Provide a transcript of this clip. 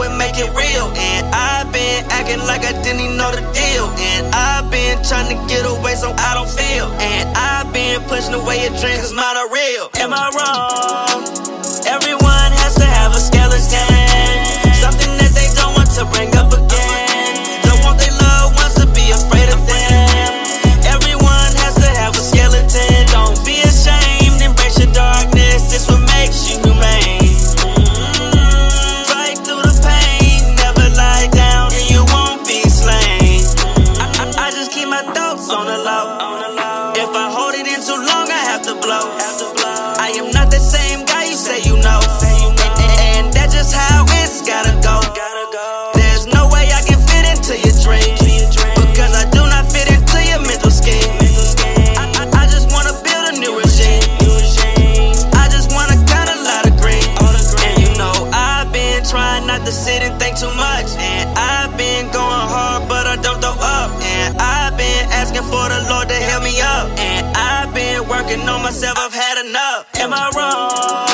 and make it real. And I've been acting like I didn't even know the deal. And I've been trying to get away so I don't feel. And I've been pushing away your dreams cause mine are real. Am I wrong? Everyone has to have a skeleton, something that they don't want to bring up again. Don't want their loved ones to be afraid of them. Everyone has to have a skeleton. Don't be ashamed, embrace your darkness. It's what makes you humane. Fight through the pain, never lie down and you won't be slain. I just keep my thoughts on the low. If I hold it in too long, I have to blow. I am not the same guy you say you know. And that's just how it's gotta go. There's no way I can fit into your dreams, because I do not fit into your mental scheme. I just wanna build a new regime. I just wanna cut a lot of green. And you know I've been trying not to sit and think too much. And I've been going hard but I don't throw up. And I've been asking for the Lord to help me up. And I've been working on myself, I've had enough. Am I wrong?